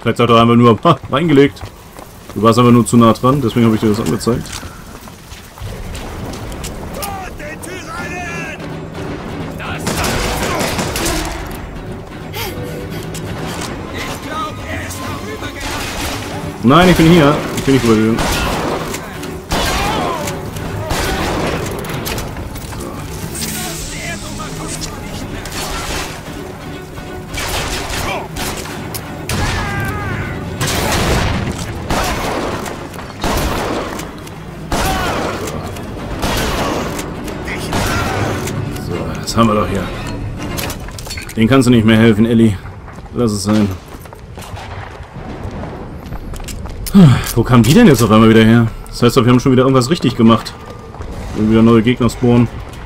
Vielleicht hat er einfach nur reingelegt. Du warst aber nur zu nah dran, deswegen habe ich dir das angezeigt. Nein, ich bin hier. Ich bin nicht rübergegangen. So, das haben wir doch hier. Den kannst du nicht mehr helfen, Ellie. Lass es sein. Wo kamen die denn jetzt auf einmal wieder her? Das heißt doch, wir haben schon wieder irgendwas richtig gemacht. Und wieder neue Gegner spawnen.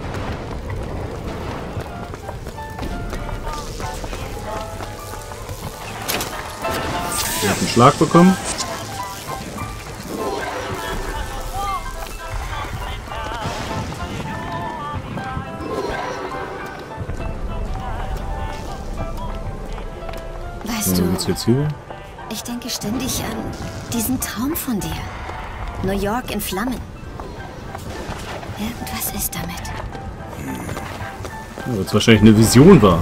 Der hat einen Schlag bekommen. Weißt So, du, geht's jetzt hier? ich denke ständig an diesen Traum von dir. New York in Flammen. Irgendwas ist damit. Ja, weil es wahrscheinlich eine Vision war.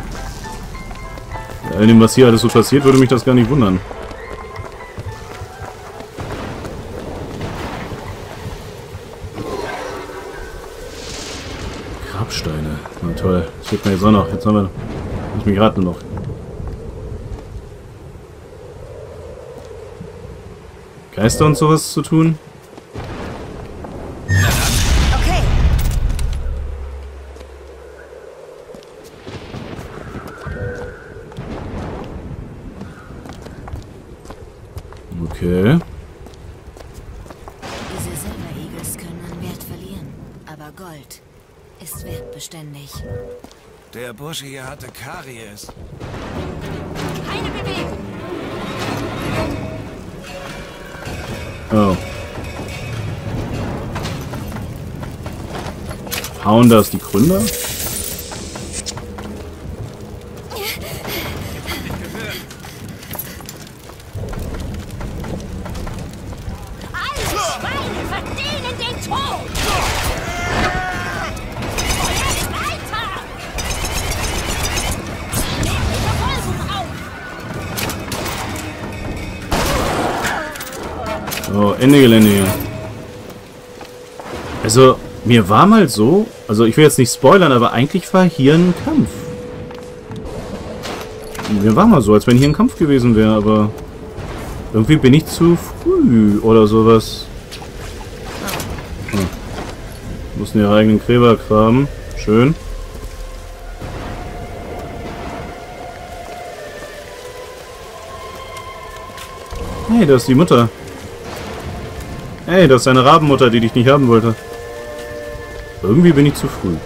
Bei all dem, was hier alles so passiert, würde mich das gar nicht wundern. Grabsteine. Na toll. Das wird mir jetzt auch noch. Jetzt haben wir... Lass mich raten noch. Geister und sowas zu tun? Okay. Okay. Diese Silber-Eagles können an Wert verlieren, aber Gold ist wertbeständig. Der Bursche hier hatte Karies. Keine Bewegung. Oh. Hauen das die Gründer? Alle Schweine verdienen den Tod! Feuert weiter! Nehmt die Verfolgung auf! Oh, Ende Gelände hier. Also, mir war mal so, also ich will jetzt nicht spoilern, aber eigentlich war hier ein Kampf. Mir war mal so, als wenn hier ein Kampf gewesen wäre, aber irgendwie bin ich zu früh oder sowas. Hm. Mussten ihre eigenen Gräber graben. Schön. Hey, da ist die Mutter. Hey, das ist deine Rabenmutter, die dich nicht haben wollte. Irgendwie bin ich zu früh.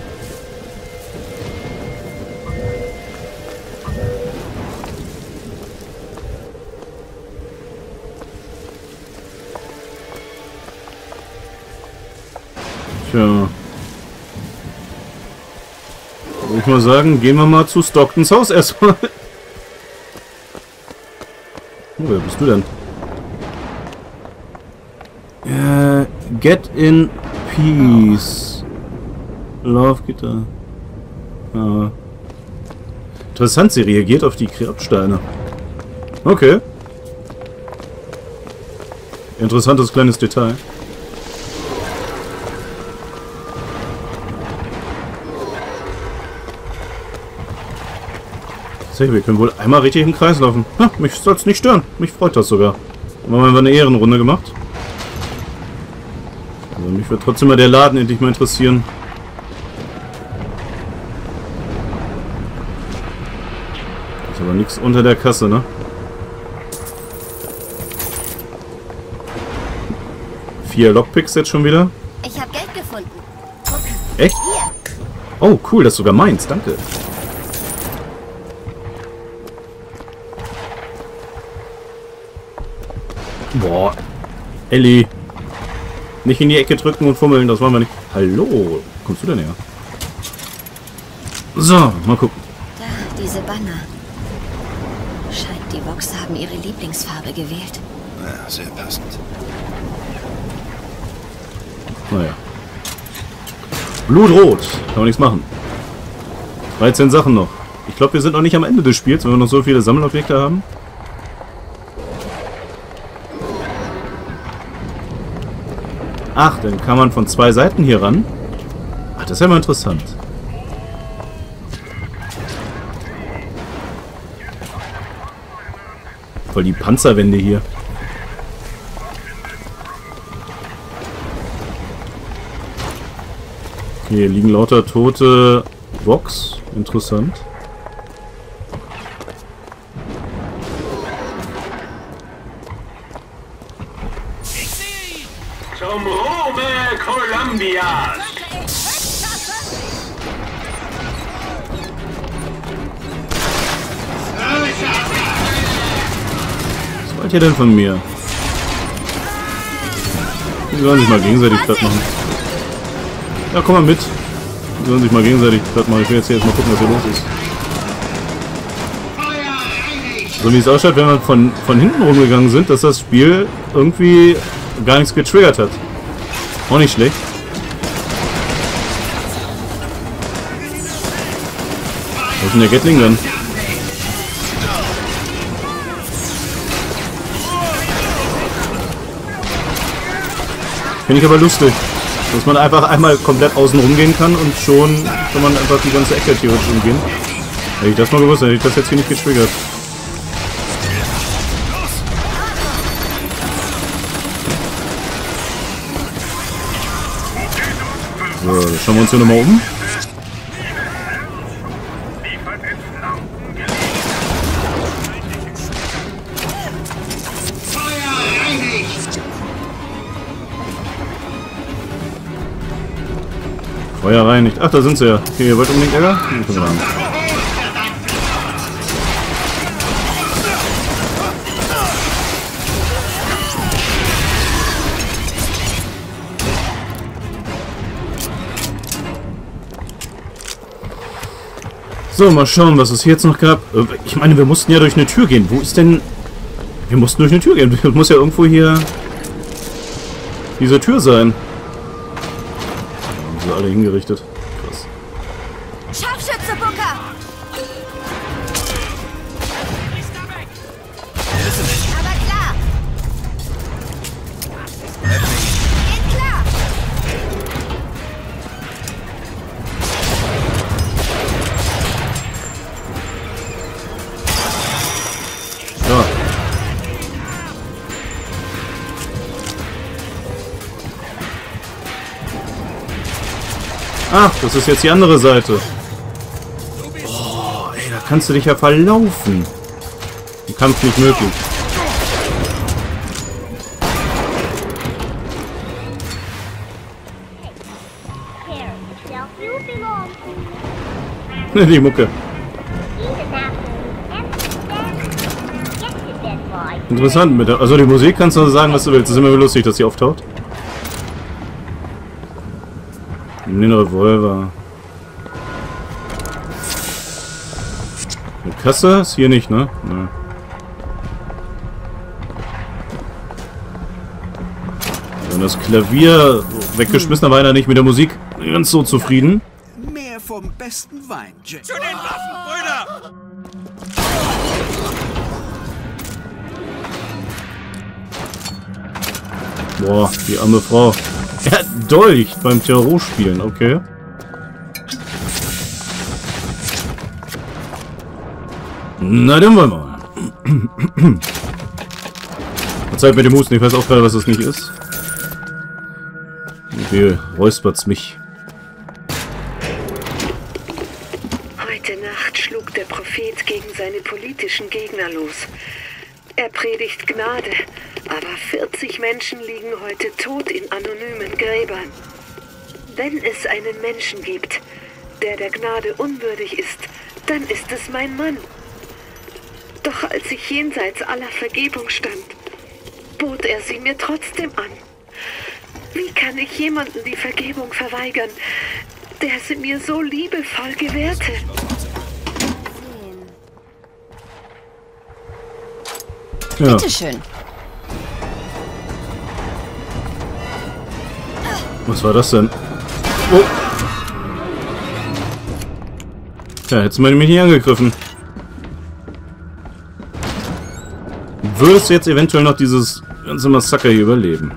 Tja. Würde ich mal sagen, gehen wir mal zu Stocktons Haus erstmal. Oh, wer bist du denn? Get in Peace. Love Gitter. Ah. Interessant, sie reagiert auf die Grabsteine. Okay. Interessantes kleines Detail. Wir können wohl einmal richtig im Kreis laufen. Ha, mich soll es nicht stören. Mich freut das sogar. Haben wir mal eine Ehrenrunde gemacht. Also mich wird trotzdem mal der Laden endlich mal interessieren. Ist aber nichts unter der Kasse, ne? 4 Lockpicks jetzt schon wieder. Ich habe Geld gefunden. Echt? Hier. Oh, cool, das ist sogar meins. Danke. Boah. Ellie. Nicht in die Ecke drücken und fummeln, das wollen wir nicht. Hallo. Kommst du denn her? So, mal gucken. Da, diese Banner. Scheint die Die Vox haben ihre Lieblingsfarbe gewählt. Ja, sehr passend. Naja. Blutrot. Kann man nichts machen. 13 Sachen noch. Ich glaube, wir sind noch nicht am Ende des Spiels, wenn wir noch so viele Sammelobjekte haben. Ach, dann kann man von 2 Seiten hier ran. Ach, das ist ja mal interessant. Voll die Panzerwände hier. Hier liegen lauter tote Vox. Interessant. Zum Ruhme Kolumbias! Was wollt ihr denn von mir? Die sollen sich mal gegenseitig platt machen. Ja, komm mal mit. Die sollen sich mal gegenseitig platt machen. Ich will jetzt hier erstmal gucken, was hier los ist. So wie es ausschaut, wenn wir von hinten rumgegangen sind, dass das Spiel irgendwie gar nichts getriggert hat. Auch nicht schlecht. Wo ist denn der Gatling dann? Finde ich aber lustig, dass man einfach einmal komplett außen rumgehen kann und schon kann man einfach die ganze Ecke theoretisch umgehen. Hätte ich das mal gewusst, hätte ich das jetzt hier nicht getriggert. So, dann schauen wir uns hier nochmal um. Feuer reinigt. Ach, da sind sie ja. Okay, ihr wollt unbedingt Ärger? So, mal schauen, was es hier jetzt noch gab. Ich meine, wir mussten ja durch eine Tür gehen. Wo ist denn... Wir mussten durch eine Tür gehen. Es muss ja irgendwo hier... diese Tür sein. Haben sie alle hingerichtet. Krass. Scharfschütze, Booker! Aber klar! Geht klar! Ja. Ach, das ist jetzt die andere Seite. Oh, ey, da kannst du dich ja verlaufen. Im Kampf nicht möglich. Die Mucke. Interessant. Mit der, also die Musik kannst du sagen, was du willst. Es ist immer wieder lustig, dass sie auftaucht. Den Revolver. Eine Kasse ist hier nicht, ne? Ne. Und das Klavier weggeschmissen, aber einer nicht mit der Musik ganz so zufrieden. Mehr vom besten Wein, Jack. Zu den Waffen, Brüder! Boah, die arme Frau. Ja, Dolch beim Terror spielen, okay. Na, dann wollen wir mal. Verzeiht mit dem Husten, ich weiß auch gerade, was das nicht ist. Wie räuspert's mich. Heute Nacht schlug der Prophet gegen seine politischen Gegner los. Er predigt Gnade, aber 40 Menschen liegen heute tot in anonymen Gräbern. Wenn es einen Menschen gibt, der der Gnade unwürdig ist, dann ist es mein Mann. Doch als ich jenseits aller Vergebung stand, bot er sie mir trotzdem an. Wie kann ich jemandem die Vergebung verweigern, der sie mir so liebevoll gewährte? Ja. Bitteschön. Was war das denn? Oh. Ja, hättest du mich nicht angegriffen. Würdest du jetzt eventuell noch dieses ganze Massaker hier überleben?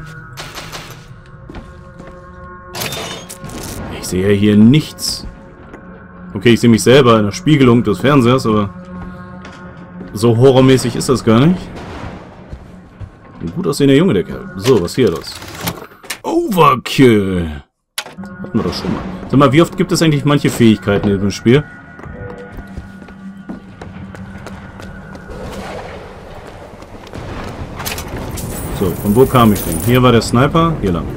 Ich sehe hier nichts. Okay, ich sehe mich selber in der Spiegelung des Fernsehers, aber so horrormäßig ist das gar nicht. Ein gut aussehender Junge, der Kerl. So, was hier los? Overkill! Hatten wir doch schon mal. Sag mal, wie oft gibt es eigentlich manche Fähigkeiten in dem Spiel? So, von wo kam ich denn? Hier war der Sniper, hier lang.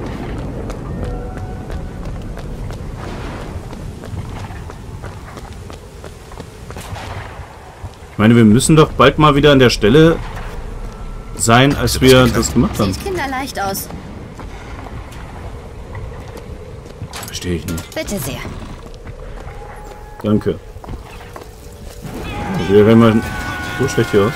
Ich meine, wir müssen doch bald mal wieder an der Stelle sein, als wir das gemacht haben. Sieht kinderleicht aus. Verstehe ich nicht. Bitte sehr. Danke. Wir werden mal so schlecht hier aus.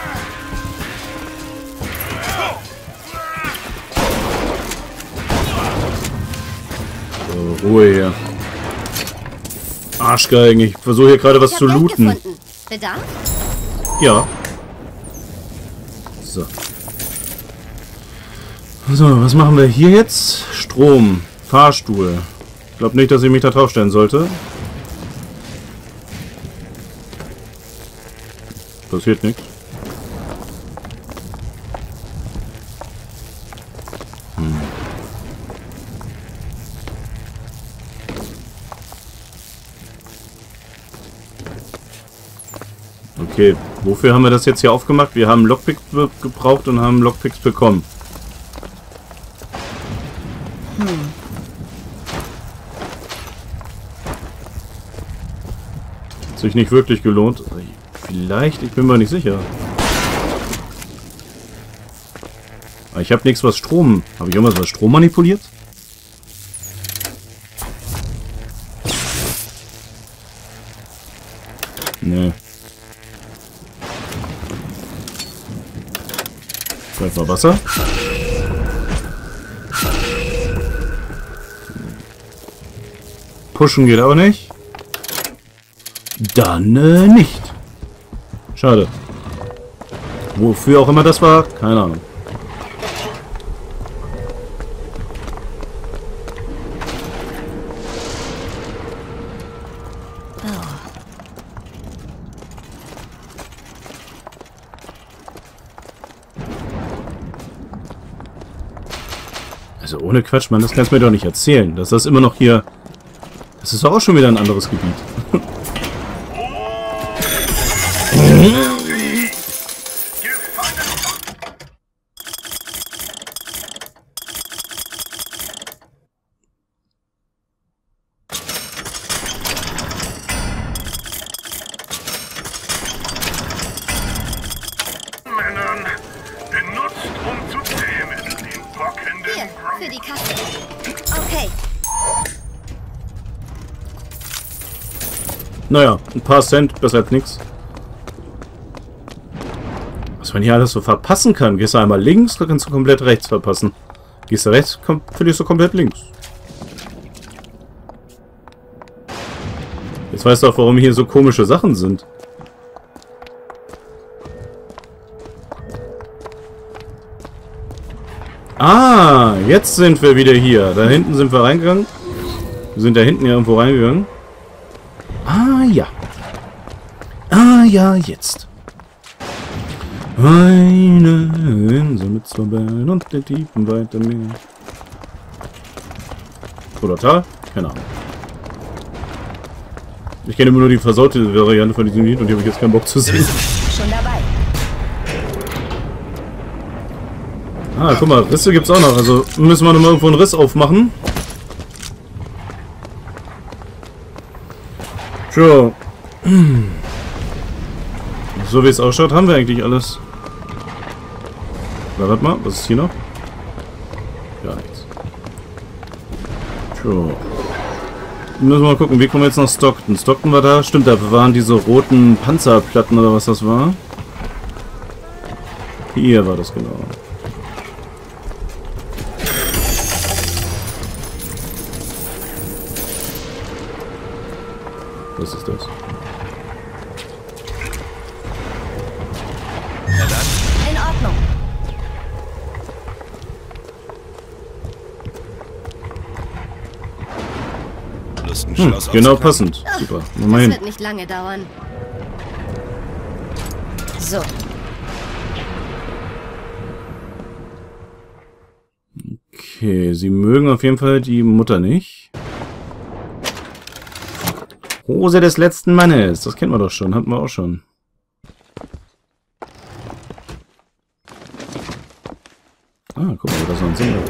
So, Ruhe hier. Arschgeigen, ich versuche hier gerade was zu looten. Bedarf? Ja. So. So, was machen wir hier jetzt? Strom. Fahrstuhl. Ich glaube nicht, dass ich mich da draufstellen sollte. Passiert nichts. Okay, wofür haben wir das jetzt hier aufgemacht? Wir haben Lockpicks gebraucht und haben Lockpicks bekommen. Hat sich nicht wirklich gelohnt. Vielleicht, ich bin mir nicht sicher. Aber ich habe nichts, was Strom... Habe ich irgendwas, was Strom manipuliert? Nee. Vielleicht mal Wasser. Pushen geht auch nicht. Dann nicht. Schade. Wofür auch immer das war, keine Ahnung. Also ohne Quatsch, Mann, das kannst du mir doch nicht erzählen. Dass das immer noch hier... Das ist doch auch schon wieder ein anderes Gebiet. Männern benutzt, um zu zähmen. Den bockenden Hier, für die Kasse. Okay. Naja, ein paar Cent, besser als nichts. Was man hier alles so verpassen kann. Gehst du einmal links, dann kannst du komplett rechts verpassen. Gehst du rechts, verlierst du komplett links. Jetzt weißt du auch, warum hier so komische Sachen sind. Ah, jetzt sind wir wieder hier. Da hinten sind wir reingegangen. Wir sind da hinten ja irgendwo reingegangen. Ah, ja. Ah, ja, jetzt. Eine Insel mit zwei Bergen und den tiefen weiter Meer. Oder Tal? Keine Ahnung. Ich kenne immer nur die versaute Variante von diesem Lied und die habe ich jetzt keinen Bock zu singen. Schon dabei. Ah, guck mal, Risse gibt's auch noch. Also müssen wir nochmal irgendwo einen Riss aufmachen. Tja. So wie es ausschaut, haben wir eigentlich alles. Na, warte mal, was ist hier noch? Gar nichts. Tja. Müssen wir mal gucken, wie kommen wir jetzt nach Stockton? Stockton war da, stimmt, da waren diese roten Panzerplatten oder was das war. Hier war das genau. Was ist das? In Ordnung. Lust, ein Schloss Genau aufzuklappen? passend. Super. Das Moment. wird nicht lange dauern. So. Okay, sie mögen auf jeden Fall die Mutter nicht. Hose des letzten Mannes. Das kennen wir doch schon. Hatten wir auch schon. Ah, guck mal, da ist noch ein Sänger.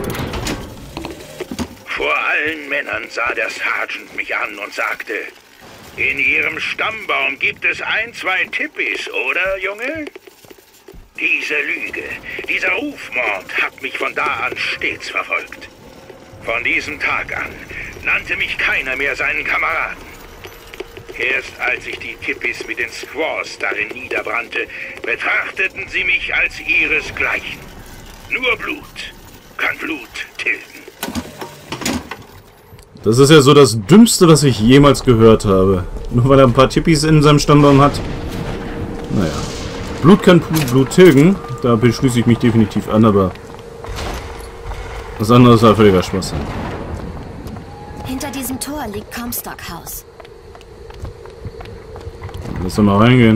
Vor allen Männern sah der Sergeant mich an und sagte, in Ihrem Stammbaum gibt es 1, 2 Tippis, oder, Junge? Diese Lüge, dieser Rufmord hat mich von da an stets verfolgt. Von diesem Tag an nannte mich keiner mehr seinen Kameraden. Erst als ich die Tippis mit den Squaws darin niederbrannte, betrachteten sie mich als ihresgleichen. Nur Blut kann Blut tilgen. Das ist ja so das Dümmste, was ich jemals gehört habe. Nur weil er ein paar Tippis in seinem Stammbaum hat. Naja. Blut kann Blut tilgen. Da beschließe ich mich definitiv an, aber das andere ist ja völliger Schwachsinn. Hinter diesem Tor liegt Comstock House. Lass doch mal reingehen.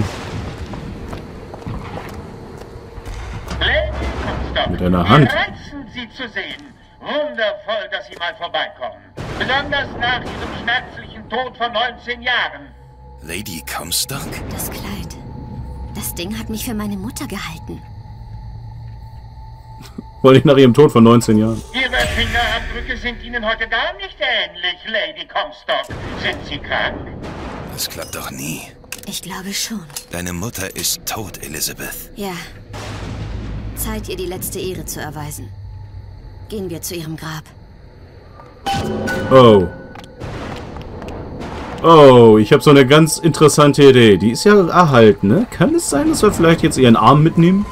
Lady Comstock, Mit einer Hand. wie reizend, Sie zu sehen. Wundervoll, dass Sie mal vorbeikommen. Besonders nach Ihrem schmerzlichen Tod vor 19 Jahren. Lady Comstock? Das Kleid. Das Ding hat mich für meine Mutter gehalten. Wollte ich nach ihrem Tod von 19 Jahren. Ihre Fingerabdrücke sind Ihnen heute gar nicht ähnlich, Lady Comstock. Sind Sie krank? Das klappt doch nie. Ich glaube schon. Deine Mutter ist tot, Elizabeth. Ja. Zeit, ihr die letzte Ehre zu erweisen. Gehen wir zu ihrem Grab. Oh. Oh, ich habe so eine ganz interessante Idee. Die ist ja erhalten, ne? Kann es sein, dass wir vielleicht jetzt ihren Arm mitnehmen?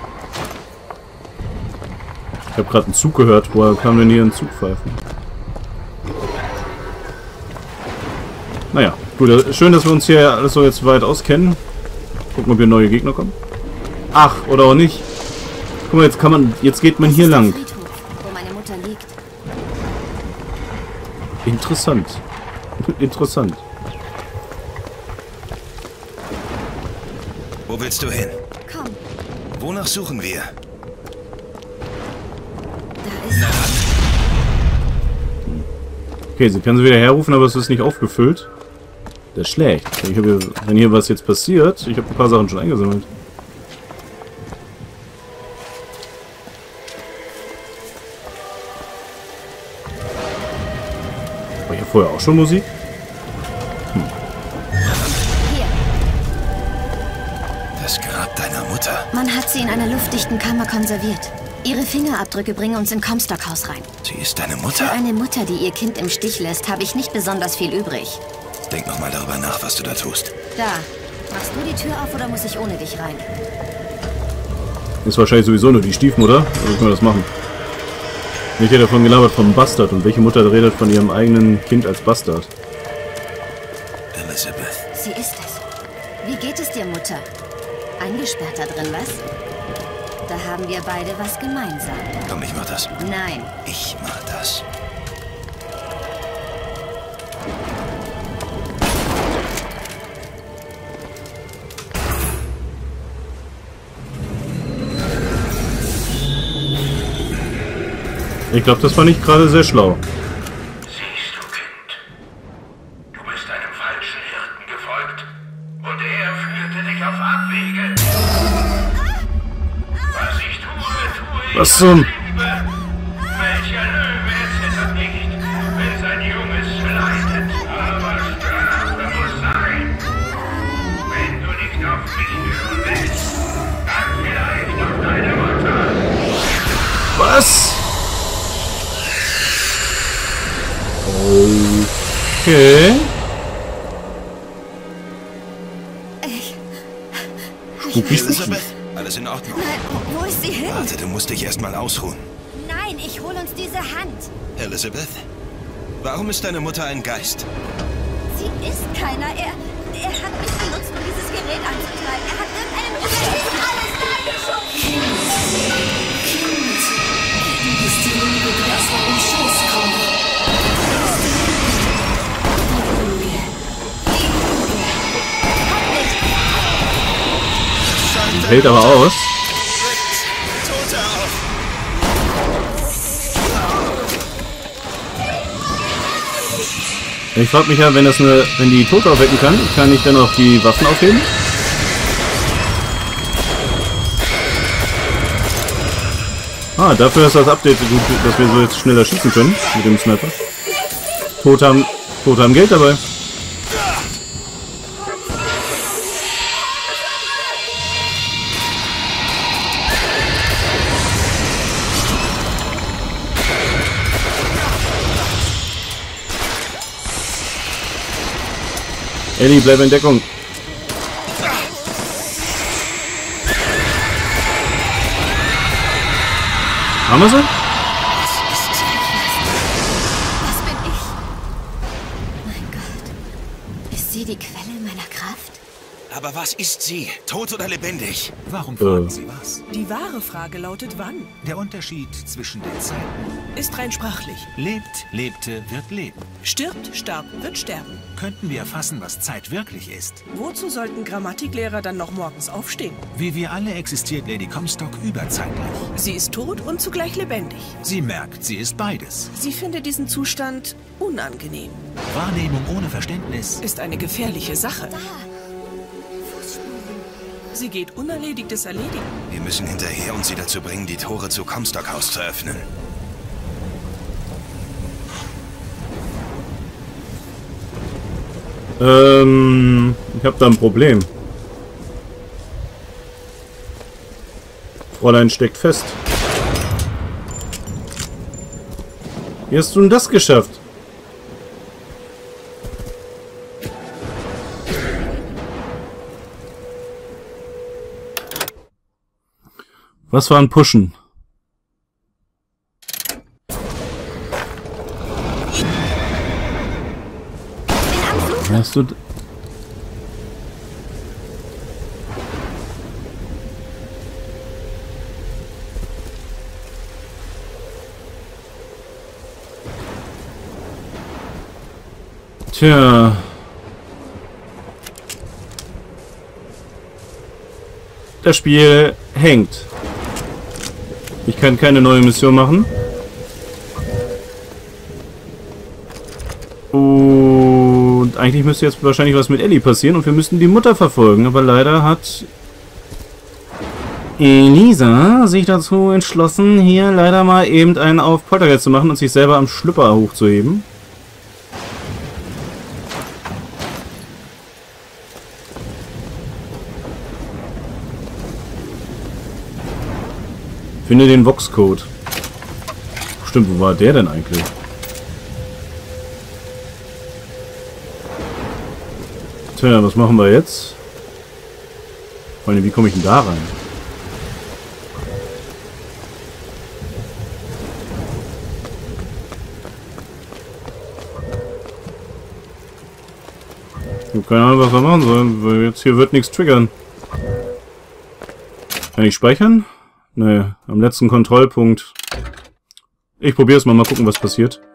Ich habe gerade einen Zug gehört. Woher kam denn hier ein Zugpfeifen? Naja, gut. Schön, dass wir uns hier alles so jetzt weit auskennen. Gucken, ob hier neue Gegner kommen. Ach, oder auch nicht. Guck mal, jetzt geht man hier lang. Das ist der Friedhof, wo meine Mutter liegt. Interessant. Interessant. Wo willst du hin? Komm, Wonach suchen wir? da ist... Okay, sie kann sie wieder herrufen, aber es ist nicht aufgefüllt. Das ist schlecht. Wenn hier was jetzt passiert, ich habe ein paar Sachen schon eingesammelt. War hier vorher auch schon Musik? Hier, Das Grab deiner Mutter. man hat sie in einer luftdichten Kammer konserviert. Ihre Fingerabdrücke bringen uns in Comstock House rein. Sie ist deine Für Mutter. eine Mutter, die ihr Kind im Stich lässt, habe ich nicht besonders viel übrig. Denk noch mal darüber nach, was du da tust. Da. Machst du die Tür auf oder muss ich ohne dich rein? Ist wahrscheinlich sowieso nur die Stiefmutter. Also können wir das machen. Nicht hat davon gelabert vom Bastard. Und welche Mutter redet von ihrem eigenen Kind als Bastard? Elizabeth. Sie ist es. Wie geht es dir, Mutter? Eingesperrt da drin, was? Da haben wir beide was gemeinsam. Komm, ich mach das. Nein. Ich mach das. Ich glaube, das war nicht gerade sehr schlau. Siehst du, Kind, du bist einem falschen Hirten gefolgt und er führte dich auf Abwege. Was ich tue, ich Was zum... Liebe. Welcher Löwe erzittert nicht, wenn sein Junges leidet, aber Strafe muss sein. Wenn du nicht auf mich hören willst, dann vielleicht auf deine Mutter. Was? Okay. Ich möchte Elizabeth, alles alles in Ordnung? Nein, wo ist sie hin? Warte, du musst dich erstmal ausruhen. Nein, ich hol uns diese Hand. Elizabeth? Warum ist deine Mutter ein Geist? Sie ist keiner. Er hat mich benutzt, um dieses Gerät anzutreiben. Er hat irgendeinen alles reingeschoben. Du bist die Lüge, die aus meinem Schoß kommt. Hält aber aus. Tote auf! Ich frage mich ja, wenn die Tote aufwecken kann ich dann auch die Waffen aufheben? Ah, dafür ist das Update gut, dass wir so jetzt schneller schießen können mit dem Sniper. Tote haben Geld dabei. Ellie, bleib in Deckung. Haben wir sie? Das bin ich. Mein Gott. Ist sie die Quelle meiner Kraft? Aber was ist sie? Tot oder lebendig? Warum fragen Sie was? Die wahre Frage lautet wann? Der Unterschied zwischen den Zeiten. Ist rein sprachlich. Lebt, lebte, wird leben. Stirbt, starb, wird sterben. Könnten wir erfassen, was Zeit wirklich ist? Wozu sollten Grammatiklehrer dann noch morgens aufstehen? Wie wir alle existiert Lady Comstock überzeitlich. Sie ist tot und zugleich lebendig. Sie merkt, sie ist beides. Sie findet diesen Zustand unangenehm. Wahrnehmung ohne Verständnis Ist eine gefährliche Sache. Da. Fußspuren. Sie geht Unerledigtes erledigen. Wir müssen hinterher und sie dazu bringen, die Tore zu Comstock House zu öffnen. Ich habe da ein Problem. Fräulein steckt fest. Wie hast du denn das geschafft? Was war ein Pushen? Hast du... Tja... Das Spiel hängt. Ich kann keine neue Mission machen. Und eigentlich müsste jetzt wahrscheinlich was mit Ellie passieren und wir müssten die Mutter verfolgen. Aber leider hat Elisa sich dazu entschlossen, hier leider mal eben einen auf Poltergeist zu machen und sich selber am Schlüpper hochzuheben. Finde den Vox-Code. Stimmt, wo war der denn eigentlich? Tja, was machen wir jetzt? Vor allem, wie komme ich denn da rein? Ich habe keine Ahnung, was wir machen sollen, weil jetzt hier wird nichts triggern. Kann ich speichern? Nee, am letzten Kontrollpunkt. Ich probiere es mal gucken, was passiert.